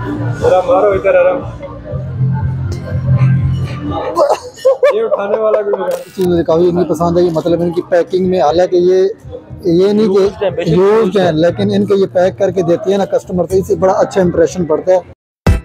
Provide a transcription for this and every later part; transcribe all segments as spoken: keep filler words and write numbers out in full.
जरा मारो इधर आराम। ये उठाने वाला भी चीज़ मुझे काफ़ी इनकी पसंद है। मतलब इनकी पैकिंग में, हालांकि ये ये नहीं कि यूज्ड है, लेकिन इनके ये पैक करके देती है ना कस्टमर, तो इससे बड़ा अच्छा इंप्रेशन पड़ता है।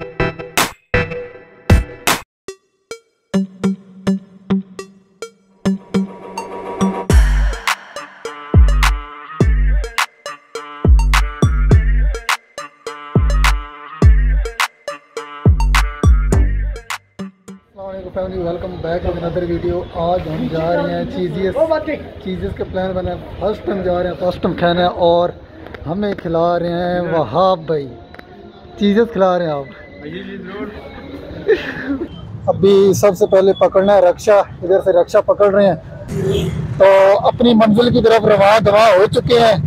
Family, welcome back to another video. आज हम जा रहे हैं चीज़ेस चीज़ेस के प्लान बना है। फर्स्ट टाइम जा रहे हैं, फर्स्ट टाइम खाना है, और हमें खिला रहे हैं वहाब भाई। चीज़ेस खिला रहे हैं आप। अभी सबसे पहले पकड़ना है रक्षा। इधर से रक्षा पकड़ रहे हैं, तो अपनी मंजिल की तरफ रवा दवा हो चुके हैं।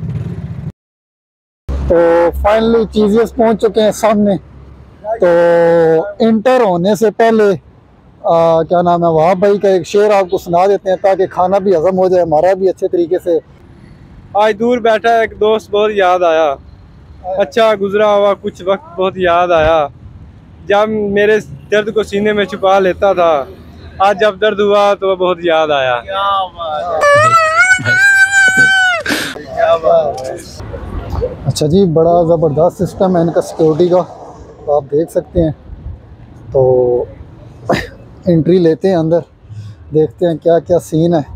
तो फाइनली चीज़ेस पहुंच चुके हैं सामने। तो इंटर होने से पहले आ, क्या नाम है, वहाब भाई का एक शेर आपको सुना देते हैं ताकि खाना भी हजम हो जाए, हमारा भी अच्छे तरीके से। आज दूर बैठा एक दोस्त बहुत याद आया, अच्छा गुजरा हुआ कुछ वक्त बहुत याद आया। जब मेरे दर्द को सीने में छुपा लेता था, आज जब दर्द हुआ तो बहुत याद आया। क्या बात है। क्या बात है। अच्छा जी, बड़ा ज़बरदस्त सिस्टम है इनका सिक्योरिटी का, तो आप देख सकते हैं। तो एंट्री लेते हैं अंदर, देखते हैं क्या क्या सीन है।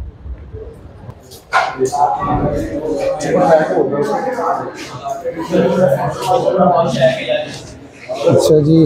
अच्छा जी,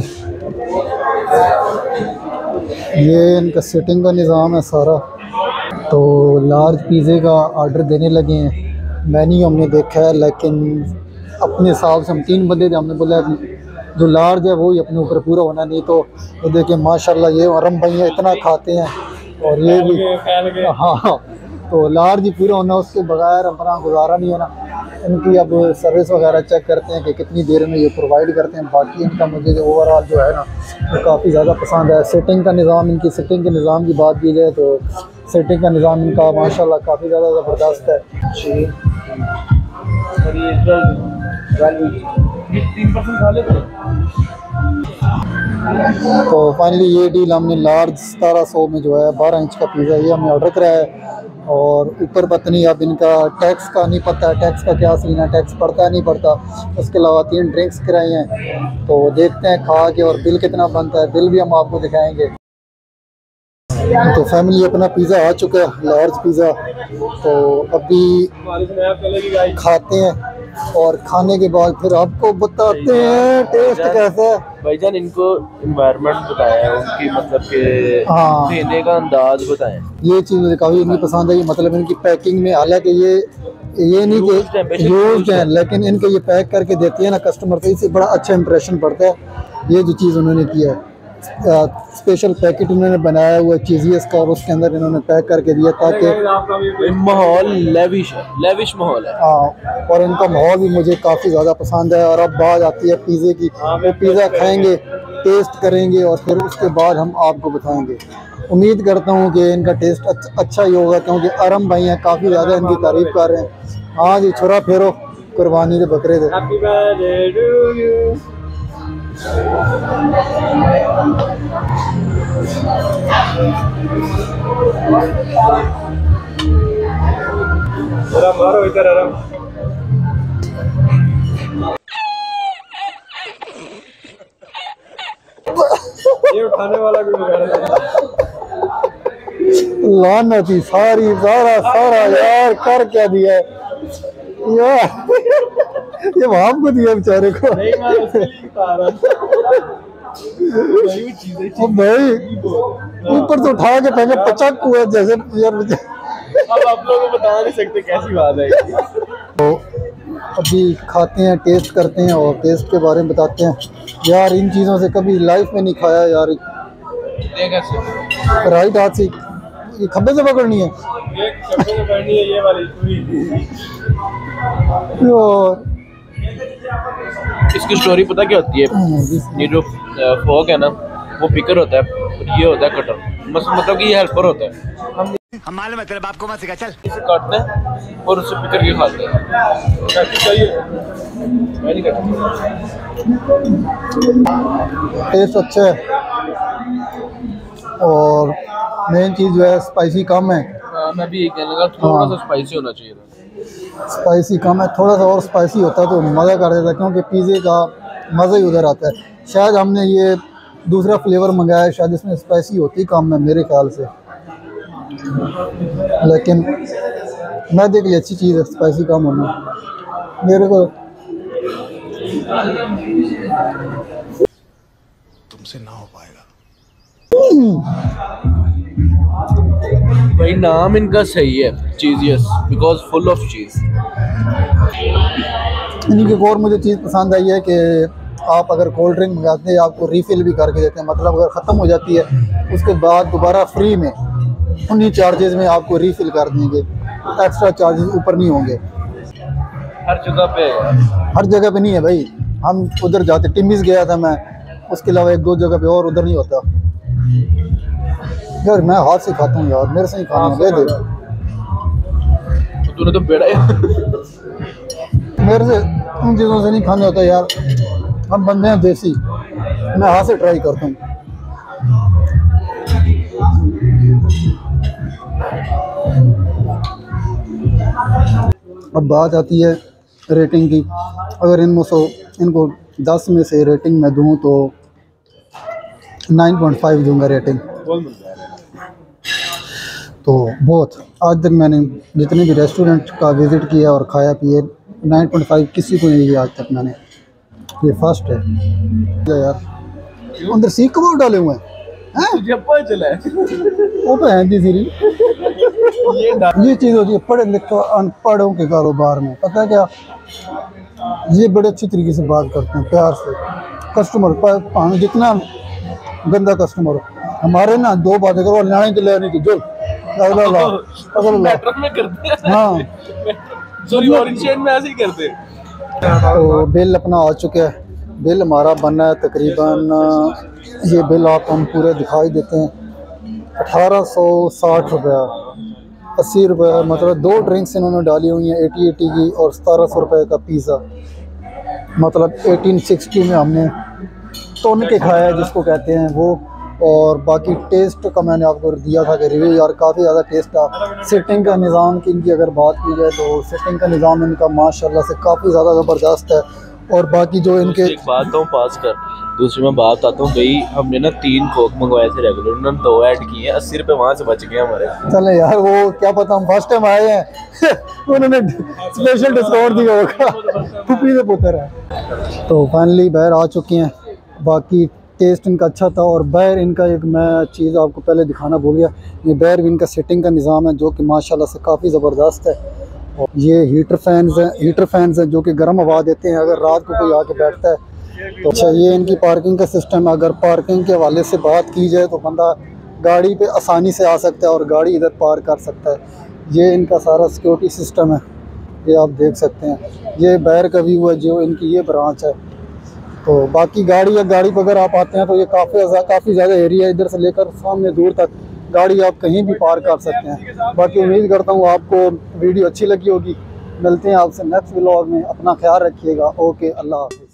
ये इनका सिटिंग का निज़ाम है सारा। तो लार्ज पिज़्ज़े का ऑर्डर देने लगे हैं। मेन्यू हमने देखा है, लेकिन अपने हिसाब से हम तीन बंदे थे, हमने बोला जो लार्ज है वो ही अपने ऊपर पूरा होना, नहीं तो ये देखिए माशाल्लाह ये अरम भैया इतना खाते हैं, और ये भी हाँ हाँ तो लार्ज ही पूरा होना, उसके बगैर अपना गुजारा नहीं होना। इनकी अब सर्विस वगैरह चेक करते हैं कि कितनी देर में ये प्रोवाइड करते हैं। बाकी इनका मुझे जो ओवरऑल जो है ना वो काफ़ी ज़्यादा पसंद है। सेटिंग का निज़ाम, इनकी सेटिंग के निज़ाम की बात की जाए तो सेटिंग का निज़ाम इनका माशाल्लाह काफ़ी ज़्यादा ज़बरदस्त है। तीन परसेंट खा लेते। तो फाइनली ये डील हमने लार्ज सतारह सौ में जो है बारह इंच का पिज़्ज़ा ये हमने ऑर्डर कराया है। और ऊपर पता नहीं अब इनका टैक्स का नहीं पता है, टैक्स का क्या सीन है, टैक्स पड़ता है नहीं पड़ता। उसके अलावा तीन ड्रिंक्स कराई हैं, तो देखते हैं खा के और बिल कितना बनता है। बिल भी हम आपको दिखाएंगे। तो फैमिली अपना पिज़्ज़ा आ चुका है, लार्ज पिज़्ज़ा। तो अभी खाते हैं और खाने के बाद फिर आपको बताते हैं टेस्ट कैसा है। भाईजान इनको एनवायरनमेंट बताया, उनकी मतलब के हाँ देने का अंदाज बताएं। ये चीज़ मुझे काफ़ी इनकी पसंद है। मतलब इनकी पैकिंग में, हालांकि ये ये नहीं कि यूज्ड है, लेकिन इनके ये पैक करके देती है ना कस्टमर, तो इससे बड़ा अच्छा इंप्रेशन पड़ता है। ये जो चीज़ उन्होंने किया है, स्पेशल पैकेट उन्होंने बनाया हुआ चीज़ियस का, और उसके अंदर इन्होंने पैक करके दिया ताकि माहौल लेविश है, लेविश माहौल है। हाँ, और इनका माहौल भी मुझे काफ़ी ज़्यादा पसंद है। और अब बात आती है पिज़्ज़े की, वो पिज़्ज़ा खाएंगे, टेस्ट करेंगे, और फिर उसके बाद हम आपको बताएंगे। उम्मीद करता हूँ कि इनका टेस्ट अच्छा अच्छा ही होगा, क्योंकि अरम भाई हैं, काफ़ी ज़्यादा इनकी तारीफ़ कर रहे हैं। हाँ जी, छुरा फेरो कुर्बानी के बकरे दे। जरा मारो इधर आराम। ये उठाने वाला भी लानती सारी सारा सारा यार कर क्या दिया यार। ये वहां को दिया बेचारे को। नहीं मैं उसके लिए बता रहा ओ भाई, ऊपर से उठा के पहले पचक हुआ जैसे यार। अब आप लोगों को बता नहीं सकते कैसी बात है। तो अभी खाते हैं, टेस्ट करते हैं और टेस्ट के बारे में बताते हैं। यार इन चीज़ों से कभी लाइफ में नहीं खाया यार। राइट हाथ से ये खब्बे से पकड़नी है, ये खब्बे से पकड़नी है, ये वाली पूरी। और इसकी स्टोरी पता क्या होती है? ये जो फोक है ना वो पिकर होता है, और ये होता है कटर। मतलब कि ये हेल्पर होता है। हम मालूम है तेरे बाप को मत सिखा, चल। इसे काटते हैं और उसे पिकर के खाते हैं। चाहिए मैं नहीं करता। टेस्ट अच्छा है और मेन चीज़ जो है स्पाइसी कम है। हाँ, मैं भी यही कहने लगा, थोड़ा सा स्पाइसी होना चाहिए था। स्पाइसी कम है, थोड़ा सा और स्पाइसी होता तो मज़ा कर देता, क्योंकि पिज़्ज़े का मज़ा ही उधर आता है। शायद हमने ये दूसरा फ्लेवर मंगाया है, शायद इसमें स्पाइसी होती कम है मेरे ख्याल से, लेकिन मैदे के लिए अच्छी चीज़ है स्पाइसी कम होना मेरे को। तुमसे ना हो पाएगा भाई। नाम इनका सही है, Cheesius, because full of cheese. इनकी एक और मुझे चीज़ पसंद आई है कि आप अगर कोल्ड ड्रिंक मंगाते हैं आपको रीफ़िल भी करके देते हैं, मतलब अगर ख़त्म हो जाती है उसके बाद दोबारा फ्री में उन्हीं चार्जेस में आपको रीफ़िल कर देंगे, एक्स्ट्रा चार्जेस ऊपर नहीं होंगे। हर जगह पे है, हर जगह पे नहीं है भाई। हम उधर जाते, टिम्मीज़ गया था मैं, उसके अलावा एक दो जगह पे और उधर नहीं होता। यार मैं हाथ से खाता हूँ यार, मेरे से नहीं खाना, दे दे। तो तूने तो बेड़ा मेरे से उन चीज़ों से नहीं खाने होता यार, हम बंदे हैं देसी, मैं हाथ से ट्राई करता हूँ। अब बात आती है रेटिंग की। अगर इनमें से इनको दस में से रेटिंग मैं दूँ तो नाइन पॉइंट फाइव दूँगा रेटिंग। तो बहुत, आज तक मैंने जितने भी रेस्टोरेंट का विज़िट किया और खाया पिए, नाइन पॉइंट फाइव किसी को नहीं दिया आज तक मैंने, ये फर्स्ट है यार। अंदर सीख कबाब डाले हुए हैं, तुझे पता चला है? वो तो है दी सीरी। ये ये चीज़ होती है पढ़े लिखे अनपढ़ों के कारोबार में, पता है क्या, ये बड़े अच्छी तरीके से बात करते हैं, प्यार से। कस्टमर पर जितना गंदा कस्टमर हो, हमारे ना दो बातें करो, लाने के लेने की जो मेट्रो में करते हैं। हाँ, सॉरी, ऑरेंज शेड में ऐसे ही करते हैं। तो बिल अपना आ चुका है। बिल हमारा बनना है तकरीबन, ये बिल आप हम पूरे दिखाई देते हैं, अठारह सौ साठ रुपया अस्सी रुपये, मतलब दो ड्रिंक्स इन्होंने डाली हुई हैं एटी एटी की, और सतारह सौ रुपये का पिज़्ज़ा, मतलब एटीन सिक्सटी में हमने तोन के खाया है जिसको कहते हैं वो। और बाकी टेस्ट का मैंने आपको दिया था कि रिव्यू यार काफ़ी ज़्यादा टेस्ट था। सिटिंग का निज़ाम की इनकी अगर बात की जाए तो सिटिंग का निज़ाम इनका माशाल्लाह से काफ़ी ज़्यादा ज़बरदस्त है। और बाकी जो इनके, एक बात तो पास कर, दूसरी मैं बात आता हूँ भाई, हमने ना तीन कोक मंगवाए थे रेगुलर, उन्होंने दो ऐड किए हैं, अस्सी रुपये वहाँ से बच गए हमारे। चले यार वो क्या पता, हम फर्स्ट टाइम आए हैं उन्होंने स्पेशल डिस्काउंट दिया होगा, फुपी से पुत्र है। तो फाइनली बाहर आ चुके हैं। बाकी टेस्ट इनका अच्छा था। और बाहर इनका एक मैं चीज़ आपको पहले दिखाना भूल गया, ये बाहर भी इनका सिटिंग का निज़ाम है जो कि माशाल्लाह से काफ़ी ज़बरदस्त है। और ये हीटर फैंस हैं, हीटर फैंस हैं जो कि गर्म हवा देते हैं अगर रात को कोई आके बैठता है तो। अच्छा, ये इनकी पार्किंग का सिस्टम है। अगर पार्किंग के हवाले से बात की जाए तो बंदा गाड़ी पे आसानी से आ सकता है और गाड़ी इधर पार्क कर सकता है। ये इनका सारा सिक्योरिटी सिस्टम है, ये आप देख सकते हैं। ये बाहर का व्यू है जो इनकी ये ब्रांच है। तो बाकी गाड़ी या गाड़ी पर अगर आप आते हैं तो ये काफ़ी काफ़ी ज़्यादा एरिया है, इधर से लेकर सामने दूर तक गाड़ी आप कहीं भी पार्क कर सकते हैं। बाकी उम्मीद करता हूँ आपको वीडियो अच्छी लगी होगी। मिलते हैं आपसे नेक्स्ट व्लॉग में, अपना ख्याल रखिएगा। ओके, अल्लाह हाफ़िज़।